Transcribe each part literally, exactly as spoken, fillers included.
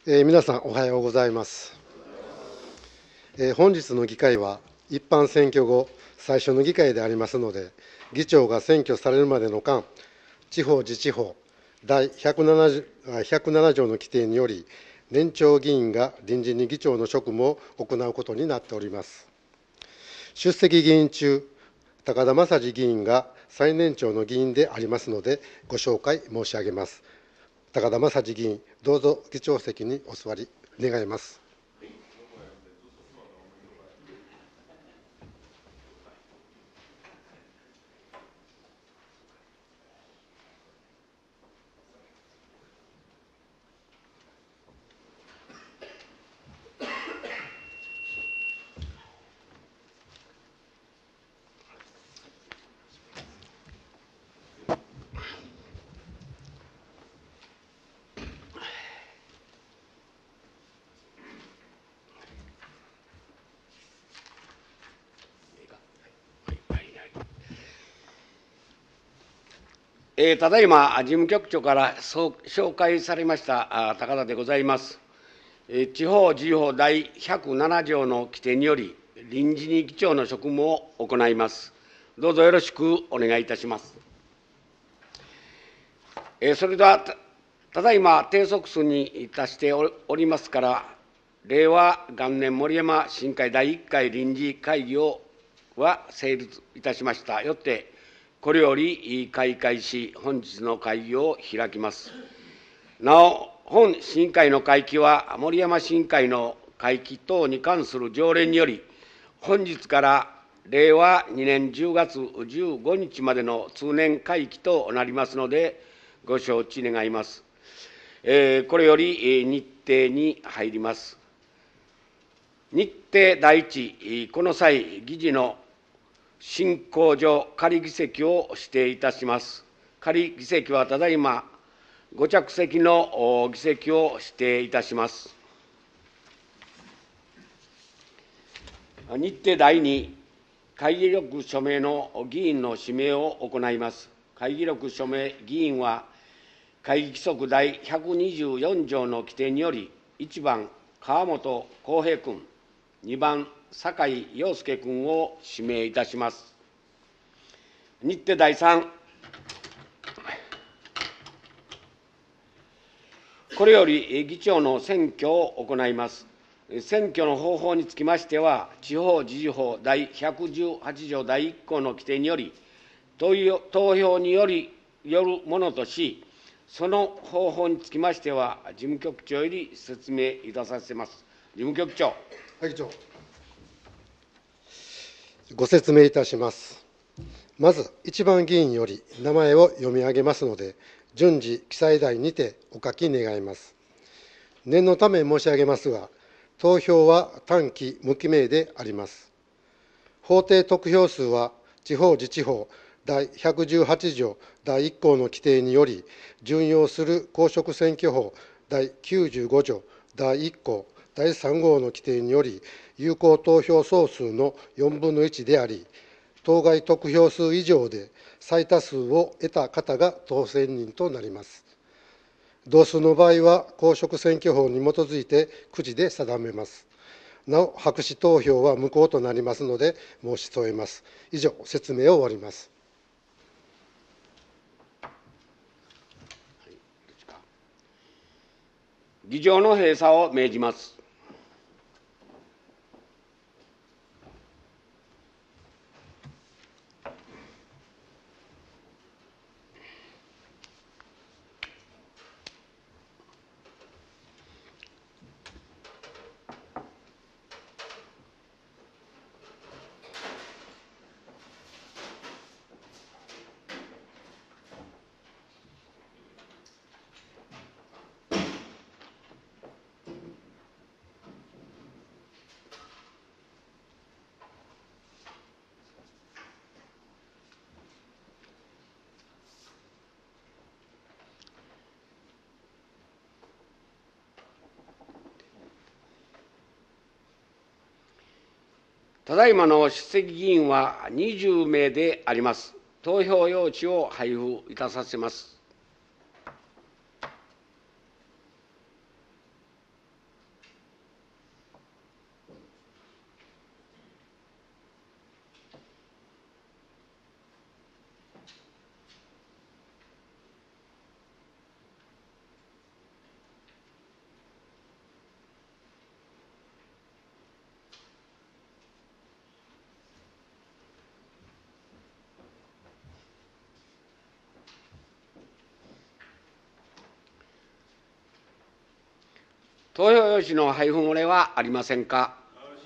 えー皆さんおはようございます。えー本日の議会は一般選挙後最初の議会でありますので、議長が選挙されるまでの間、地方自治法第ひゃくななじゅうあひゃくなな条の規定により、年長議員が臨時に議長の職務を行うことになっております。出席議員中、高田正次議員が最年長の議員でありますので、ご紹介申し上げます。高田正次議員、どうぞ議長席にお座り願います。 えーただいま事務局長からそう紹介されましたあ高田でございます。えー地方自治法第ひゃくなな条の規定により、臨時に議長の職務を行います。どうぞよろしくお願いいたします。えーそれではた、ただいま定則数に達しておりますから、令和元年森山新会第いっかい臨時会議をは成立いたしました。よって、これより開会し、本日の会議を開きます。なお、本審議会の会期は、森山審議会の会期等に関する条例により、本日から令和にねんじゅうがつじゅうごにちまでの通年会期となりますので、ご承知願います。えーこれよりえー日程に入ります。日程第一、この際、議事の進行上、仮議席を指定いたします。仮議席はただいま、ご着席のお議席を指定いたします。日程第二、会議録署名の議員の指名を行います。会議録署名議員は、会議規則第ひゃくにじゅうよん条の規定により、いちばん、川本浩平君、にばん、酒井陽介君を指名いたします。日程第三、これより議長の選挙を行います。選挙の方法につきましては、地方自治法第ひゃくじゅうはち条第いっ項の規定により、投票投票によりよるものとし、その方法につきましては、事務局長より説明いたさせます。事務局長。 はい、議長。ご説明いたします。まず、一番議員より名前を読み上げますので、順次、記載台にてお書き願います。念のため申し上げますが、投票は短期無記名であります。法定得票数は、地方自治法第ひゃくじゅうはち条第いっ項の規定により、準用する公職選挙法第きゅうじゅうご条第いっ項第さん号の規定により、有効投票総数のよんぶんのいちであり、当該得票数以上で最多数を得た方が当選人となります。同数の場合は、公職選挙法に基づいてくじで定めます。なお、白紙投票は無効となりますので、申し添えます。以上、説明を終わります。 議場の閉鎖を命じます。ただいまの出席議員はにじゅう名であります。投票用紙を配布いたさせます。 投票用紙の配布漏れはありませんか。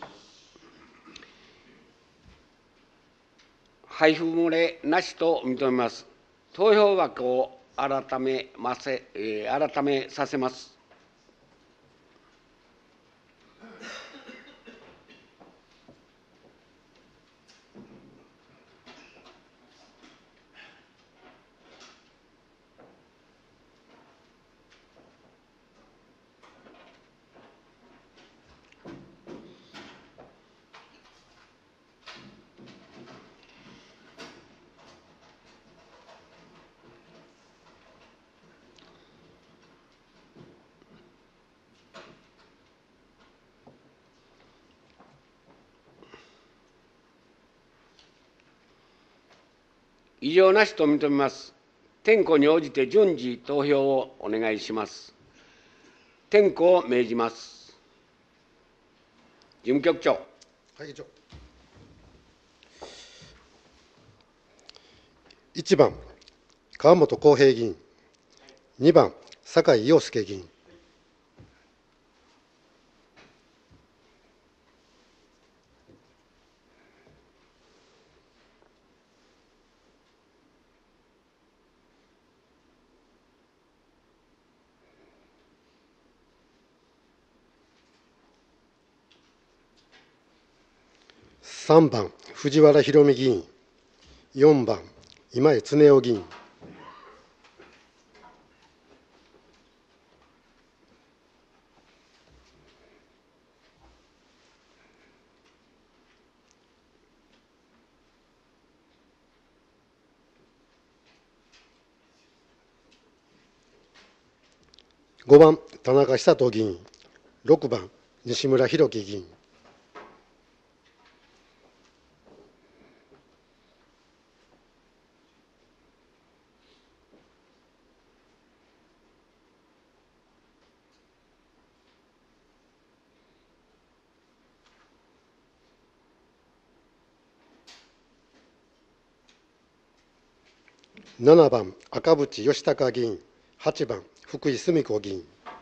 配布漏れなしと認めます。投票箱を改めませ、えー改めさせます。異常なしと認めます。点呼に応じて順次投票をお願いします。点呼を命じます。事務局長。 はい、議長。いちばん、川本浩平議員。にばん、酒井陽介議員。さんばん、藤原弘美議員。よんばん、今江恒夫議員。ごばん、田中久人議員。ろくばん、西村博樹議員。ななばん、赤渕義孝議員。はちばん、福井澄子議員。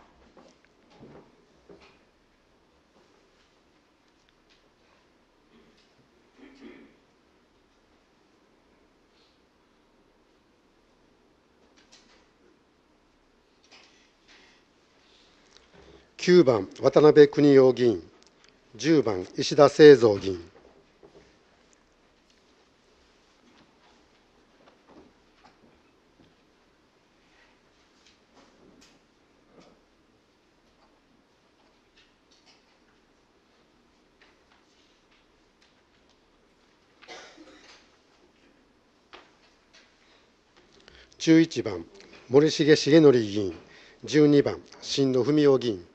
きゅうばん、渡辺邦夫議員。じゅうばん、石田清三議員。じゅういちばん、森重重則議員。じゅうにばん、新野文夫議員。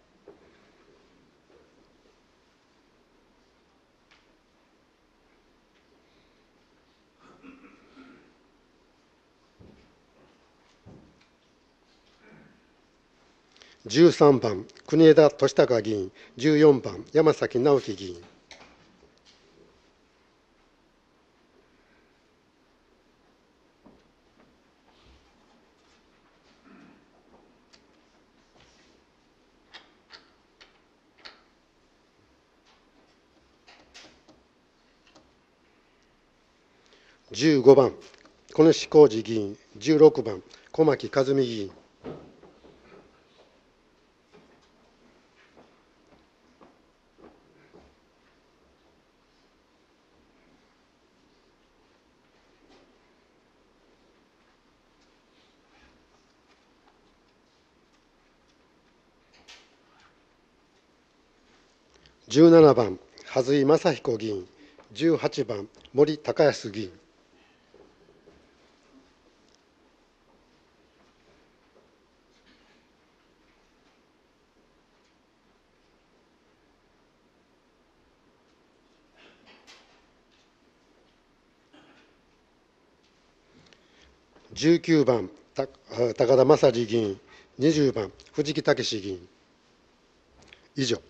じゅうさんばん、国枝敏孝議員。じゅうよんばん、山崎直樹議員。じゅうごばん、小西浩二議員。じゅうろくばん、小牧和美議員。じゅうななばん、羽井正彦議員。じゅうはちばん、森高康議員。じゅうきゅうばん、た高田正次議員。にじゅうばん、藤木武議員。以上。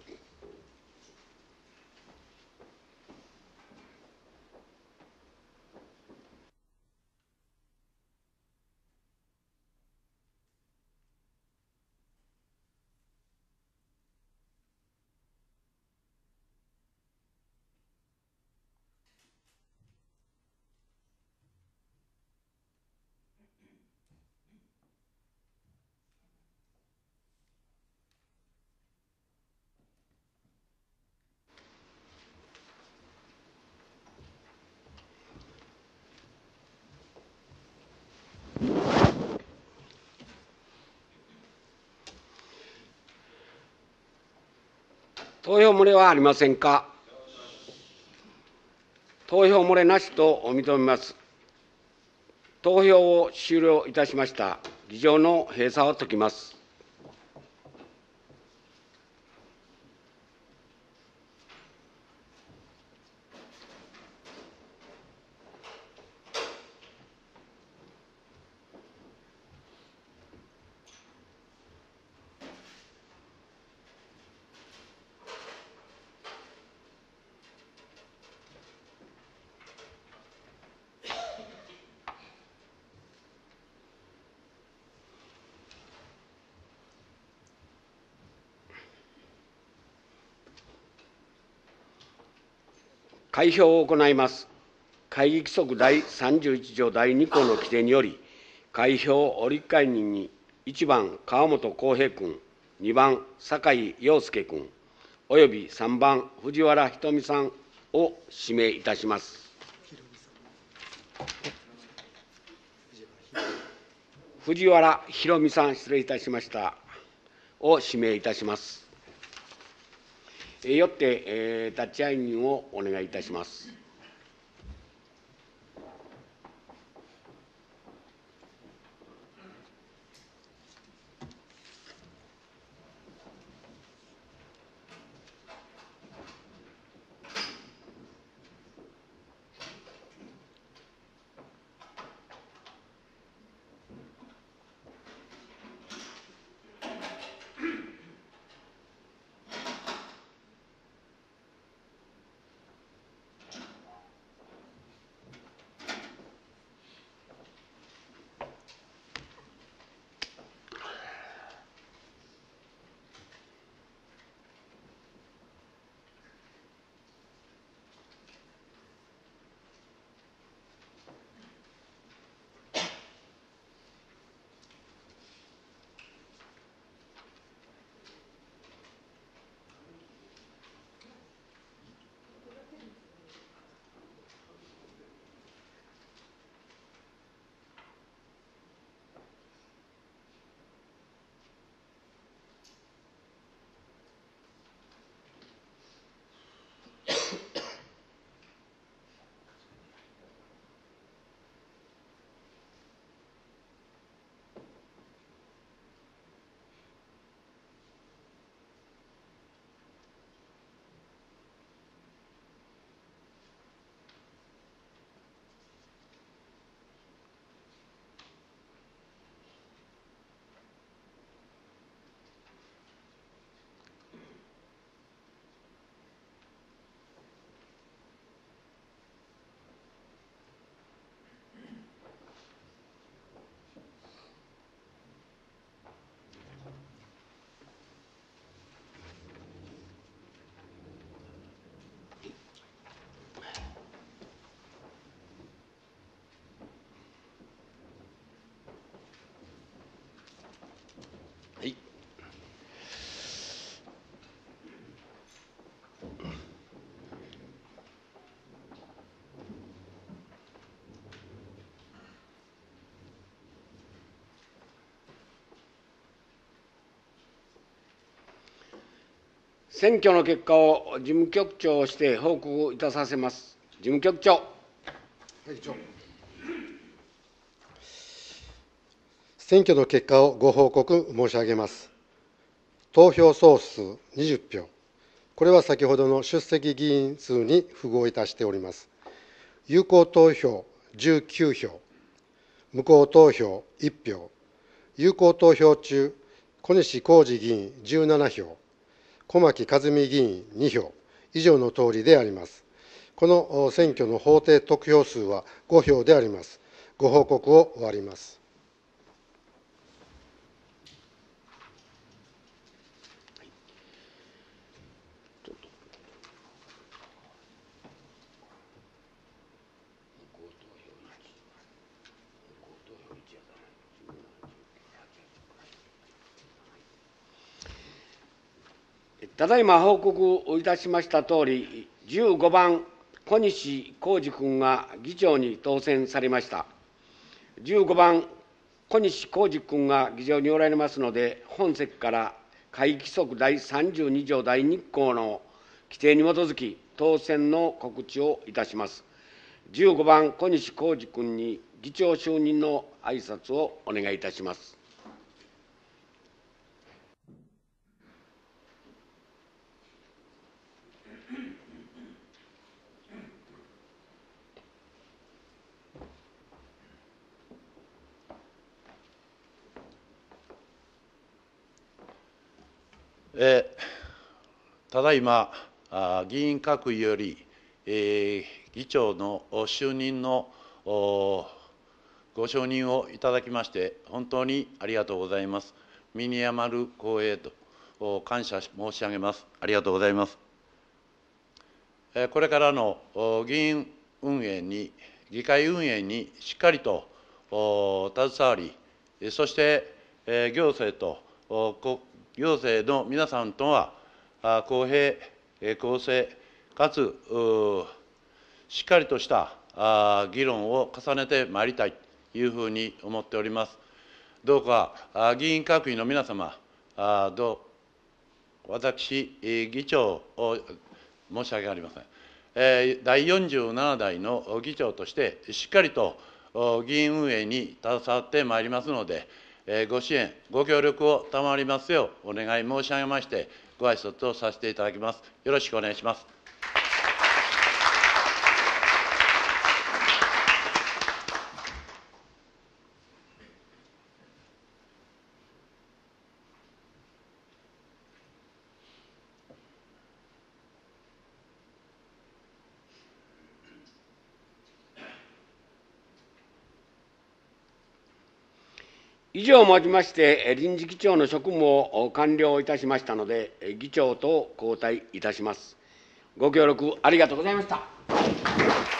投票漏れはありませんか。投票漏れなしと認めます。投票を終了いたしました。議場の閉鎖を解きます。開票を行います。会議規則第さんじゅういち条第に項の規定により、開票折換人にいちばん川本浩平君、にばん酒井陽介君、およびさんばん藤原ひとみさんを指名いたします。藤原ひろみさん、失礼いたしました。を指名いたします。よって、えー、立会人をお願いいたします。はい。選挙の結果を事務局長をして報告いたさせます。事務局長。 はい、議長。選挙の結果をご報告申し上げます。投票総数にじゅう票。これは先ほどの出席議員数に符合いたしております。有効投票じゅうきゅう票、無効投票いち票、有効投票中、小西浩二議員じゅうなな票、小牧和美議員に票、以上の通りであります。この選挙の法定得票数はご票であります。ご報告を終わります。 ただいま報告いたしましたとおり、じゅうごばん、小西浩二君が議長に当選されました。じゅうごばん、小西浩二君が議場におられますので、本席から会議規則第さんじゅうに条第に項の規定に基づき、当選の告知をいたします。じゅうごばん、小西浩二君に議長就任の挨拶をお願いいたします。 えー、ただいま、議員各位より、えー、議長の就任のご承認をいただきまして、本当にありがとうございます。身に余る光栄と感謝申し上げます。ありがとうございます。これからの議員運営に、議会運営にしっかりと携わり、そして行政と行政の皆さんとは公平、公正、かつしっかりとした議論を重ねてまいりたいというふうに思っております。どうか議員各位の皆様、どう私、議長を申し訳ありません。だいよんじゅうなな代の議長として、しっかりと議員運営に携わってまいりますので、ご支援、ご協力を賜りますようお願い申し上げまして、ご挨拶をさせていただきます。よろしくお願いします。 以上をもちまして、臨時議長の職務を完了いたしましたので、議長と交代いたします。ご協力ありがとうございました。